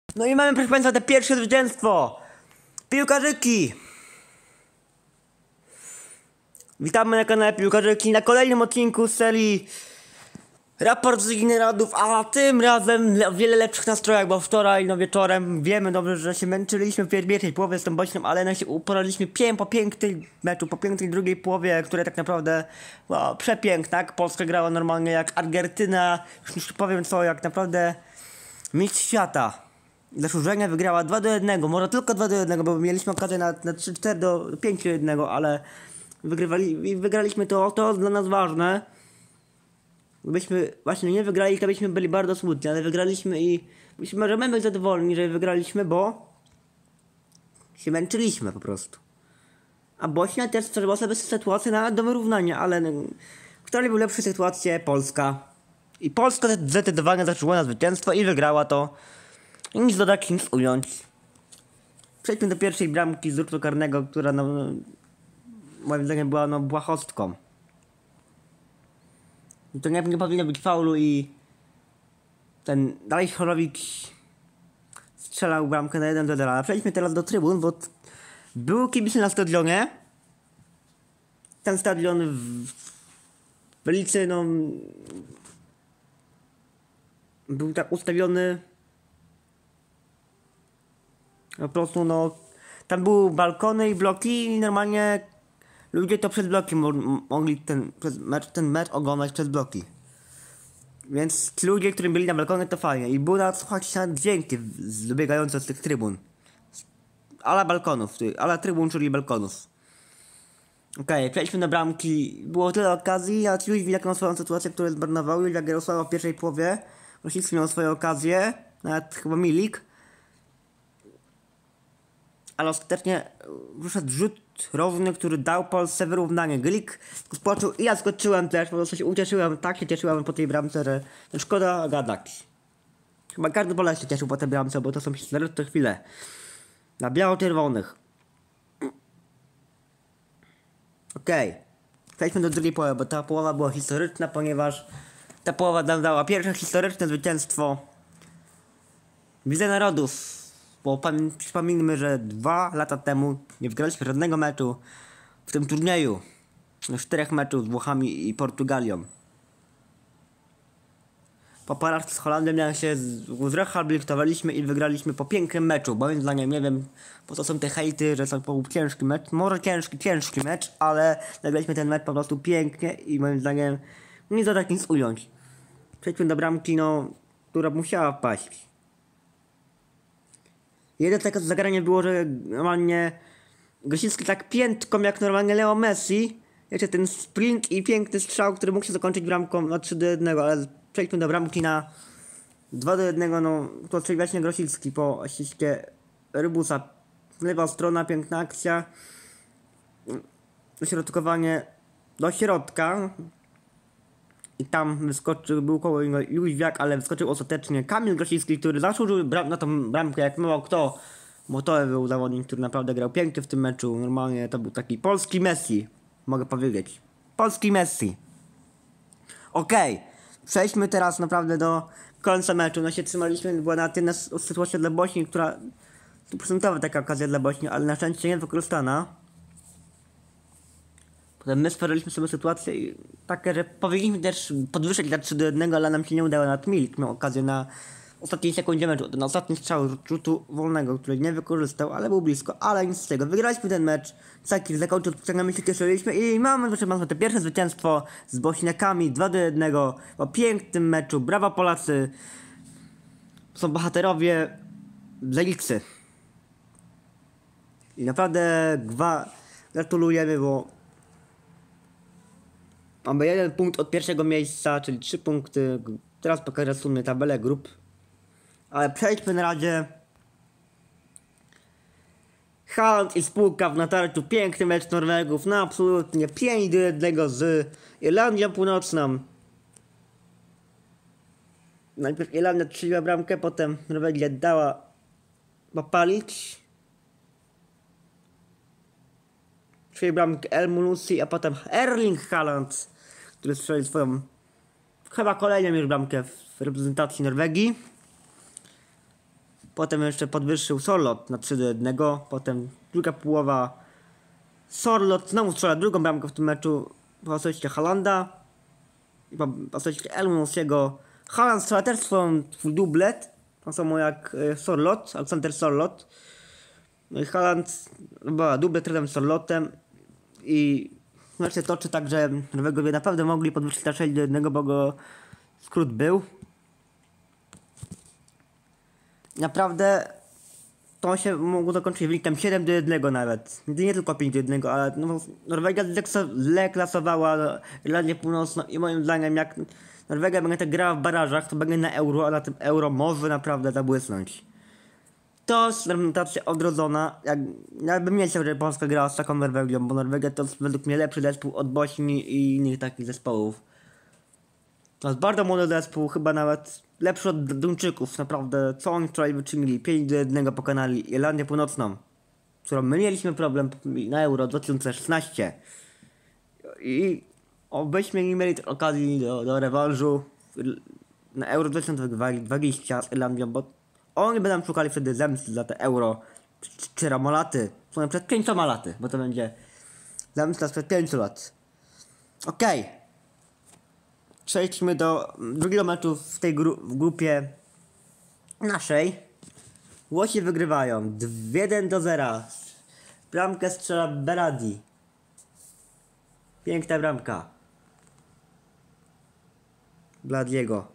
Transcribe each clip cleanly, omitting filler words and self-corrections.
No i mamy, proszę Państwa, te pierwsze zwycięstwo! Piłkarzyki! Witamy na kanale Piłkarzyki na kolejnym odcinku z serii Raport z Ligi Narodów, a tym razem w wiele lepszych nastrojach, bo wczoraj wieczorem wiemy dobrze, że się męczyliśmy w pierwszej połowie z tą Bośnią, ale się uporaliśmy po pięknej meczu, po pięknej drugiej połowie, które tak naprawdę przepiękna, tak? Polska grała normalnie jak Argentyna, już powiem co, jak naprawdę mistrz świata. Zasłużenie wygrała 2-1, może tylko 2-1, bo mieliśmy okazję na 3-4 do 5-1, ale wygraliśmy to dla nas ważne. Gdybyśmy właśnie nie wygrali, to byśmy byli bardzo smutni, ale wygraliśmy i możemy być zadowoleni, że wygraliśmy, bo się męczyliśmy po prostu. A Bośnia też stworzyła sobie sytuację do wyrównania, ale kto był lepszy sytuację? Polska. I Polska zdecydowanie zasłużyła na zwycięstwo i wygrała to. I nic dodać, nic ująć. Przejdźmy do pierwszej bramki z rzutu karnego, która moim zdaniem była błahostką. I to nie powinno być faulu i dalej Chorowicz strzelał bramkę na 1-0. Ale przejdźmy teraz do trybun, bo był kibice na stadionie. Ten stadion w Licy, był tak ustawiony po prostu, tam były balkony i bloki i normalnie ludzie to przez bloki mogli ten mecz oglądać przez bloki. Więc ci ludzie, którzy byli na balkonie, to fajnie. I było słuchać na dźwięki dobiegające z tych trybun. Ala balkonów, ala trybun, czyli balkonów. Okej, przejdźmy do bramki. Było tyle okazji, a Jóźwiak miał swoją sytuację, którą zmarnował. Jóźwiak Jarosława w pierwszej połowie. Rosicki miał swoją okazję, nawet chyba Milik. Ale ostatecznie wyszedł rzut rożny, który dał Polsce wyrównanie. Glik skoczył i ja skoczyłem też, po prostu się ucieszyłem, tak się cieszyłem po tej bramce, że szkoda gadać. Chyba każdy Polak się cieszył po tej bramce, bo to są historyczne chwile. Na biało-czerwonych. Okej. Przejdźmy do drugiej połowy, bo ta połowa była historyczna, ponieważ ta połowa nam dała pierwsze historyczne zwycięstwo w Lidze Narodów. Bo przypomnijmy, że 2 lata temu nie wygraliśmy żadnego meczu w tym turnieju. 4 meczów z Włochami i Portugalią. Po porażce z Holandią się zrehabilitowaliśmy i wygraliśmy po pięknym meczu. Moim zdaniem, nie wiem po co są te hejty, że to był ciężki mecz. Może ciężki mecz, ale zagraliśmy ten mecz po prostu pięknie i moim zdaniem nie za tak nic ująć. Przejdźmy do bramki, która musiała wpaść. Jedno takie zagranie było, że normalnie Grosicki tak piętką jak normalnie Leo Messi. Jeszcze ten sprint i piękny strzał, który mógł się zakończyć bramką na 3-1, ale przejdźmy do bramki na 2-1, to czyli właśnie Grosicki po asyście Rybusa. Lewa strona, piękna akcja. Dośrodkowanie do środka. I tam był koło Jóźwiak, ale wyskoczył ostatecznie Kamil Grosicki, który zasłużył na tą bramkę jak mało kto. Bo to był zawodnik, który naprawdę grał pięknie w tym meczu. Normalnie to był taki polski Messi, mogę powiedzieć. Polski Messi. Okej, przejdźmy teraz naprawdę do końca meczu. Się trzymaliśmy, była na tyle sytuacja dla Bośni, która 100% taka okazja dla Bośni, ale na szczęście nie wykorzystana. Potem my stworzyliśmy sobie sytuację takie, że powinniśmy też podwyższyć na 3-1, ale nam się nie udało. Nawet Milik miał okazję na ostatniej sekundzie meczu, na ostatni strzał rzutu wolnego, który nie wykorzystał, ale był blisko, ale nic z tego. Wygraliśmy ten mecz, Sakir zakończył, my się cieszyliśmy i mamy, proszę Państwa, to pierwsze zwycięstwo z Bośniakami 2-1 po pięknym meczu. Brawa Polacy, są bohaterowie z Licy. I naprawdę gratulujemy, bo mamy 1 punkt od pierwszego miejsca, czyli 3 punkty. Teraz pokażę w sumie tabelę grup. Ale przejdźmy na razie. Haaland i spółka w natarciu. Piękny mecz Norwegów. Absolutnie 5-1 z Irlandią Północną. Najpierw Irlandia strzeliła bramkę, potem Norwegia dała popalić. Strzelił bramkę El Munusi, a potem Erling Haaland, który strzelił swoją chyba kolejną już bramkę w reprezentacji Norwegii. Potem jeszcze podwyższył Sorloth na 3-1. Potem druga połowa. Sorloth znowu strzela drugą bramkę w tym meczu po asyście Haalanda. I po asyście Elmonosiego. Haaland strzela też swój dublet. Tak samo jak Sorloth, Aleksander Sorloth. No i Haaland była dublet razem z Sorlothem. I mecz się toczy tak, że Norwegowie naprawdę mogli podwyższyć na 6-1, bo go skrót był. Naprawdę to się mogło zakończyć wynikiem 7-1 nawet. Nie tylko 5-1, ale no, Norwegia leklasowała Irlandię Północną i moim zdaniem jak Norwegia będzie tak grała w barażach, to będzie na Euro, a na tym Euro może naprawdę zabłysnąć. To jest reprezentacja odrodzona. Jakbym nie chciał, żeby Polska grała z taką Norwegią, bo Norwegia to jest według mnie lepszy zespół od Bośni i innych takich zespołów. To jest bardzo młody zespół, chyba nawet lepszy od Duńczyków, naprawdę. Co oni wczoraj wyczynili? 5-1 pokonali Irlandię Północną, którą my mieliśmy problem na Euro 2016. I obyśmy nie mieli okazji do rewanżu na Euro 2020 z Irlandią, bo oni będą szukali wtedy zemsty za te Euro czy Ramolaty. Przed 5 laty, bo to będzie zemsta sprzed 5 lat. Okej. Przejdźmy do drugiego meczu w tej grupie naszej. Włosi wygrywają 1-0. Bramkę strzela Berardi. Piękna bramka Bladiego.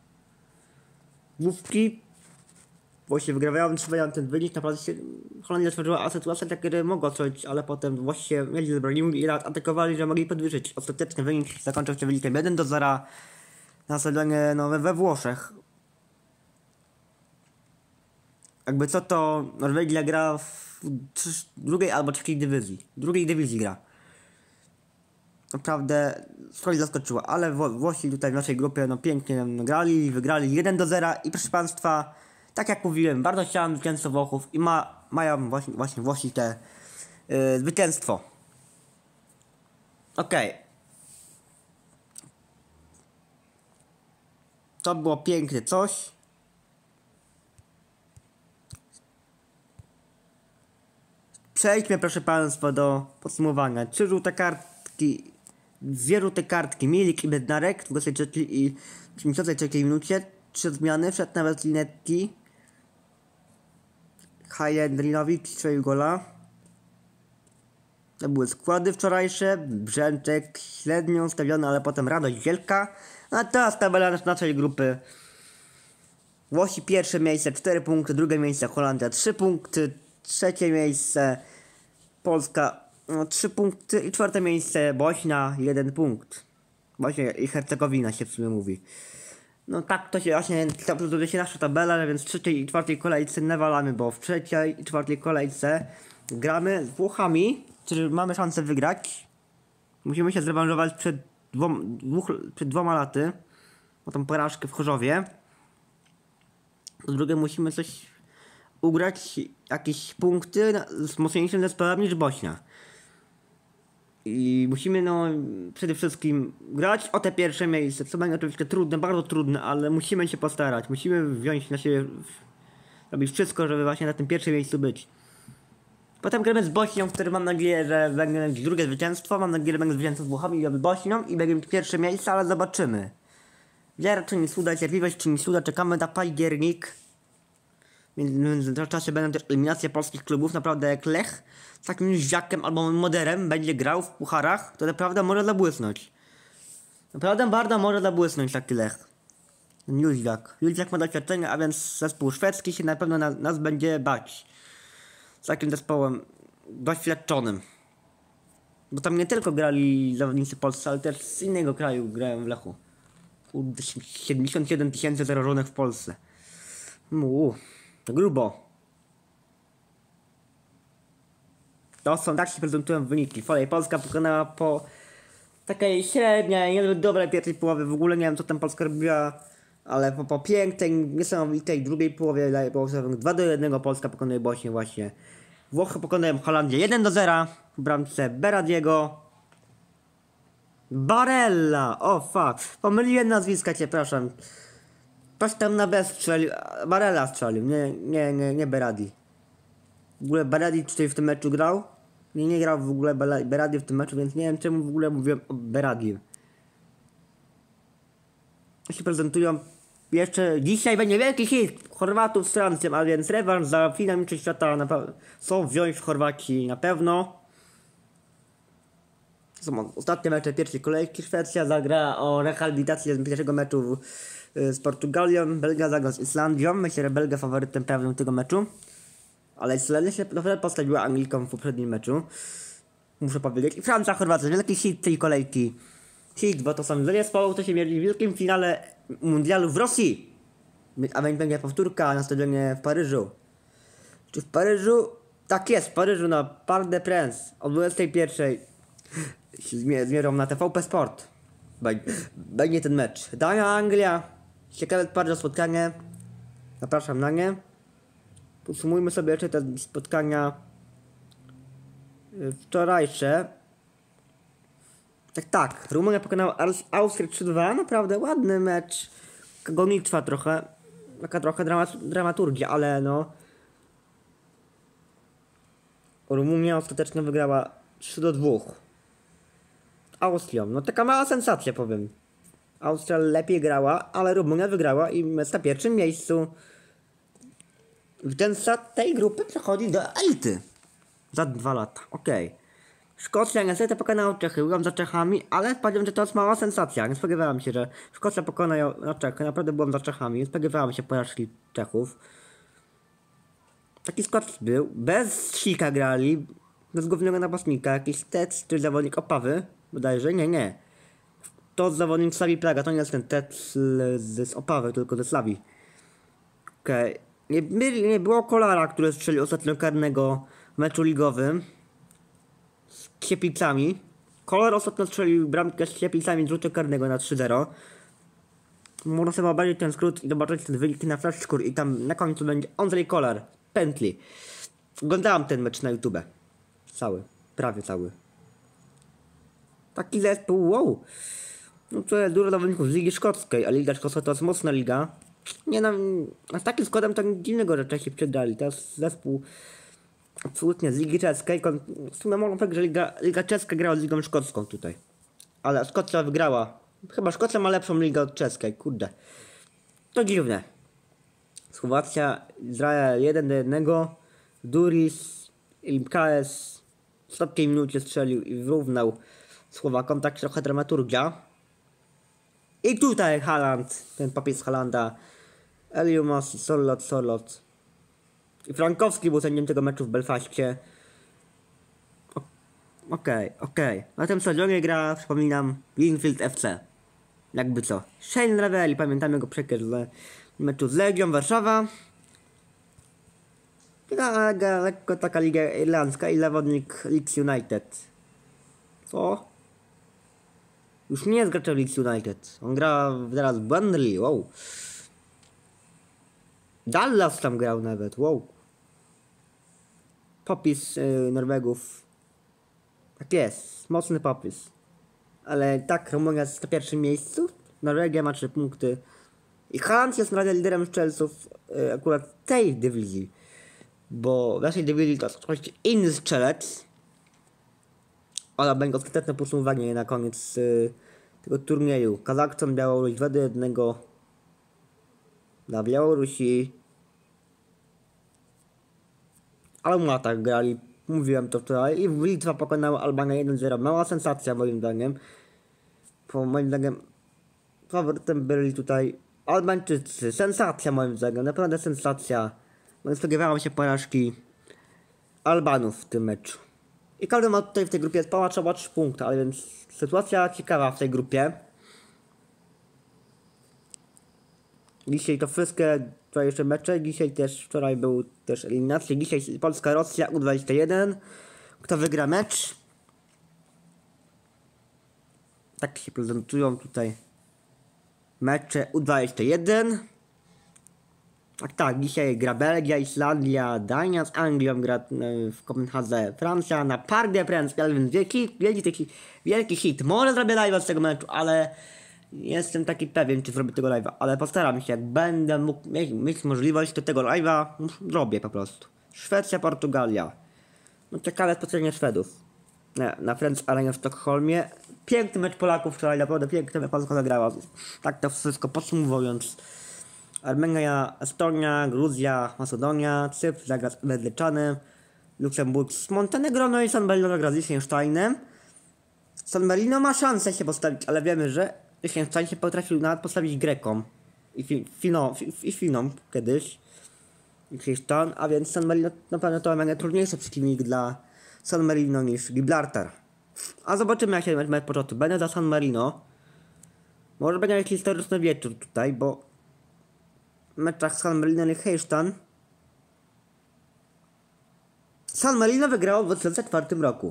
Główki. Włosi wygrywają, trzymają ten wynik. Naprawdę się Holandia stworzyła sytuację, kiedy mogła strzelić, ale potem Włosi się mieli zabronili i atakowali, że mogli podwyższyć. Ostateczny wynik zakończył się wynikiem 1-0 na stadionie we Włoszech. Jakby co, to Norwegia gra w drugiej albo trzeciej dywizji. Drugiej dywizji gra. Naprawdę skoro zaskoczyła, ale Włosi tutaj w naszej grupie pięknie grali, wygrali 1-0 i proszę Państwa, tak jak mówiłem, bardzo chciałem zwycięstwo Włochów i mają właśnie Włosi te zwycięstwo. Okej. To było piękne coś. Przejdźmy proszę Państwa do podsumowania. 3 żółte kartki, 2 żółte kartki, Milik i Bednarek w 23 i 73 minucie. 3 zmiany, wszedł nawet Linetti. Hajendrinowicz strzelił gola. To były składy wczorajsze. Brzęczek średnio ustawiony, ale potem Radość wielka. A teraz tabela naszej grupy. Włosi pierwsze miejsce 4 punkty, drugie miejsce Holandia 3 punkty, trzecie miejsce Polska 3 punkty i czwarte miejsce Bośnia 1 punkt. Bośnia i Hercegowina się w sumie mówi. No tak to się właśnie prezentuje się nasza tabela, więc w trzeciej i czwartej kolejce nawalamy, bo w trzeciej i czwartej kolejce gramy z Włochami, którzy mamy szansę wygrać. Musimy się zrewanżować przed 2 laty o tą porażkę w Chorzowie. Po drugie musimy coś ugrać, jakieś punkty z mocniejszym zespołem niż Bośnia. I musimy przede wszystkim grać o te pierwsze miejsce, co będzie oczywiście trudne, bardzo trudne, ale musimy się postarać. Musimy wziąć na siebie, robić wszystko, żeby właśnie na tym pierwszym miejscu być. Potem gramy z Bośnią, w którym mam nadzieję, że będzie drugie zwycięstwo. Mam nadzieję, że będzie zwycięstwo z Włochami i Bośnią i będzie pierwsze miejsce, ale zobaczymy. Wiara czy nie słuda, cierpliwość czy nie słuda, czekamy na październik. W tym czasie będą też eliminacje polskich klubów, naprawdę jak Lech z takim Ździakiem albo Moderem będzie grał w pucharach, to naprawdę może zabłysnąć. Naprawdę bardzo może zabłysnąć taki Lech. Jóźwiak ma doświadczenie, a więc zespół szwedzki się na pewno nas będzie bać. Z takim zespołem doświadczonym. Bo tam nie tylko grali zawodnicy polscy, ale też z innego kraju grają w Lechu. 77 000 zarażonych w Polsce. To grubo. To są, tak się prezentują wyniki. Polska pokonała po takiej średniej, niezbyt dobrej pierwszej połowie. W ogóle nie wiem, co tam Polska robiła, ale po pięknej, niesamowitej drugiej połowie było 2-1 Polska pokonuje Bośnię właśnie. Włochy pokonują Holandię 1-0 w bramce Berardiego. Barella! O fuck! Pomyliłem nazwiska, przepraszam. Ktoś tam na B strzelił, Barella strzelił, nie Berardi. W ogóle Berardi tutaj w tym meczu grał? Nie grał w ogóle Berardi w tym meczu, więc nie wiem czemu w ogóle mówiłem o Berardi. Się prezentują. Jeszcze dzisiaj będzie wielki hit Chorwatów z Francją, a więc rewanż za finał mistrzostw świata są wziąć w Chorwacji na pewno. Są ostatnie mecze pierwszej kolejki. Szwecja zagra o rehabilitację z pierwszego meczu z Portugalią. Belgia zagra z Islandią. Myślę, że Belgia faworytem pewnym tego meczu. Ale Islandia się naprawdę postawiła Anglikom w poprzednim meczu. Muszę powiedzieć. I Francja, Chorwacja. Wielki hit tej kolejki. Hit, bo to są dwie zespoły, to się mieli w wielkim finale mundialu w Rosji. A więc będzie powtórka na stadionie w Paryżu. Czy w Paryżu? Tak jest, w Paryżu na Parc des Princes o 21:00 zmierzą na TVP Sport. Będzie ten mecz. Dania, Anglia. Ciekawe bardzo spotkanie. Zapraszam na nie. Podsumujmy sobie jeszcze te spotkania wczorajsze. Tak. Rumunia pokonała Austrię 3-2. Naprawdę ładny mecz. Gonitwa trochę. Taka trochę dramaturgia, ale no. Rumunia ostatecznie wygrała 3-2. Austrią. No taka mała sensacja, powiem. Austria lepiej grała, ale Rumunia wygrała i jest na pierwszym miejscu. Zwycięzca tej grupy przechodzi do elity. Za 2 lata. Okej. Szkocja niestety pokonała Czechy. Byłam za Czechami, ale powiedziałem, że to jest mała sensacja. Nie spodziewałem się, że Szkocja pokona na Czechy. Naprawdę byłam za Czechami. Nie spodziewałem się porażki Czechów. Taki skład był. Bez Sika grali. Bez głównego napastnika. Jakiś Tec czy zawodnik Opawy. Bodajże. Nie. To zawodnik Slavii Praga. To nie jest ten Tec z Opawy, tylko ze Slavii. Okej. Nie było Kolara, który strzelił ostatnio karnego w meczu ligowym. Z Kiepicami. Kolar ostatnio strzelił bramkę z Kiepicami z rzutu karnego na 3-0. Można sobie obejrzeć ten skrót i zobaczyć ten wynik na flashscore i tam na końcu będzie Andrzej Kolar, pętli. Oglądałam ten mecz na YouTube. Cały. Prawie cały. Taki zespół, wow. No to jest dużo zawodników z Ligi Szkockiej, a Liga Szkocka to jest mocna liga. Nie no, z takim składem to nic dziwnego, że Czesi przegrali. To jest zespół absolutnie z Ligi Czeskiej. W sumie można powiedzieć, że Liga Czeska grała z Ligą Szkocką tutaj. Ale Szkocja wygrała. Chyba Szkocja ma lepszą ligę od czeskiej, kurde. To dziwne. Słowacja, Izrael 1-1. Duris, MKS w ostatniej minucie strzelił i wyrównał Słowakom. Tak trochę dramaturgia. I tutaj Haaland, ten papież Haalanda. Eliumas, Sorlot. I Frankowski był sędzią tego meczu w Belfaście. Okej. Na tym stadionie gra, przypominam, Linfield FC. Jakby co. Shane Ravelli, pamiętamy go przecież w meczu z Legią Warszawa. Lekko taka liga irlandzka i zawodnik Leeds United. Co? Już nie jest graczem Leeds United. On gra teraz w Burnley, wow. Dallas tam grał nawet, wow. Popis Norwegów. Tak jest, mocny popis. Ale tak, Rumunia jest na pierwszym miejscu. Norwegia ma 3 punkty. I Haaland jest nadal liderem strzelców akurat tej dywizji. Bo w naszej dywizji to jest oczywiście inny strzelec. Ale będzie ostateczne podsumowanie na koniec tego turnieju. Kazachstan, Białoruś 2-1 na Białorusi. Ale tak grali, mówiłem to wczoraj. I Litwa pokonała Albanię 1-0. Mała sensacja moim zdaniem. Moim zdaniem faworytem byli tutaj Albańczycy. Sensacja moim zdaniem, naprawdę sensacja. No spodziewałem się porażki Albanów w tym meczu. I każdy ma tutaj w tej grupie trzeba 3 punkty, ale więc sytuacja ciekawa w tej grupie. Dzisiaj to wszystkie wczorajsze mecze, wczoraj był też eliminacje, dzisiaj Polska-Rosja U21. Kto wygra mecz? Tak się prezentują tutaj mecze U21. Tak, dzisiaj gra Belgia, Islandia, Dania z Anglią, gra w Kopenhadze Francja na Parc des Princes, więc wielki hit. Może zrobię live'a z tego meczu, ale jestem taki pewien, czy zrobię tego live'a, ale postaram się, jak będę mógł mieć możliwość, to tego live'a zrobię po prostu. Szwecja, Portugalia. No ciekawe spotkanie Szwedów. Na Friends Arena w Sztokholmie. Piękny mecz Polaków wczoraj, naprawdę piękny, Polska zagrała. Tak to wszystko podsumowując. Armenia, Estonia, Gruzja, Macedonia, Cypr zagra z Azerbejdżanem, Luksemburg z Montenegro, no i San Marino zagra z Liechtensteinem. San Marino ma szansę się postawić, ale wiemy, że Liechtenstein się potrafił nawet postawić Grekom i Finom kiedyś. Liechtenstein, a więc San Marino na pewno to będzie trudniejszy przeciwnik dla San Marino niż Gibraltar. A zobaczymy, jak się mecz potoczy. Będę za San Marino. Może będzie jakiś historyczny wieczór tutaj, bo w meczach San Marino i Liechtenstein San Marino wygrało w 2004 roku.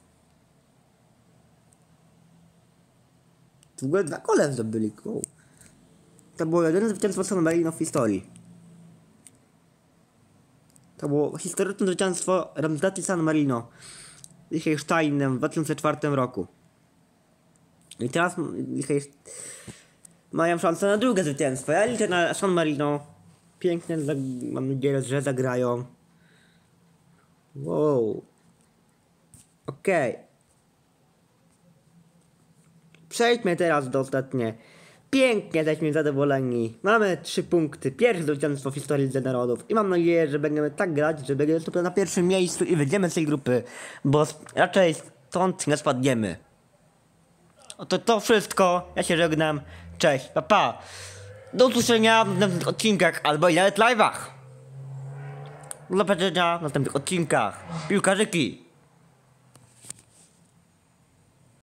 W ogóle 2 gole zdobyli. To było jedyne zwycięstwo San Marino w historii. To było historyczne zwycięstwo reprezentacji San Marino Liechtensteinem w 2004 roku. I teraz mają szansę na drugie zwycięstwo. Ja liczę na San Marino. Pięknie, mam nadzieję, że zagrają. Wow. Okej. Przejdźmy teraz do ostatnie. Pięknie jesteśmy zadowoleni. Mamy 3 punkty. Pierwsze zwycięstwo w historii Lidze Narodów. I mam nadzieję, że będziemy tak grać, że będziemy na pierwszym miejscu i wyjdziemy z tej grupy. Bo raczej stąd nie spadniemy. Oto to wszystko. Ja się żegnam. Cześć. Pa, pa. Do usłyszenia w następnych odcinkach albo i nawet live'ach. Do zobaczenia w następnych odcinkach. Piłkarzyki.